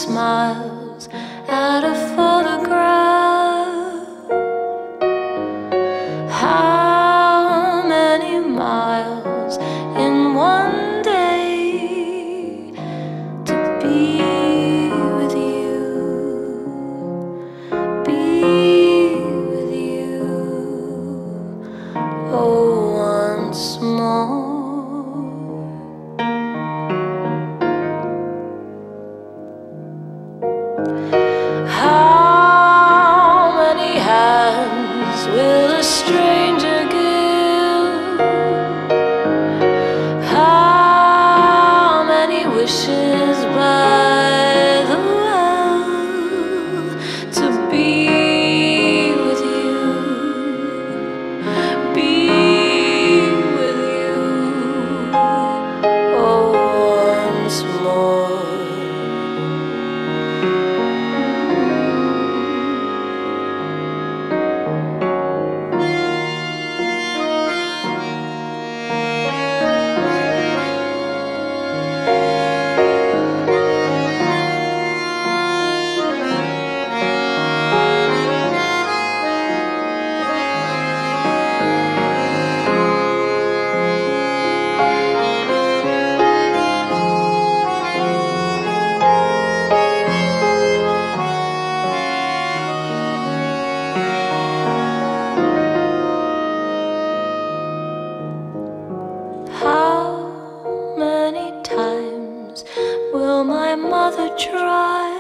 smiles at a photograph. How many miles in one day to be with you, be with you, oh, once more. How many hands will a stranger give? How many wishes by the well to be with you, be with you, oh, once more. How many times will my mother try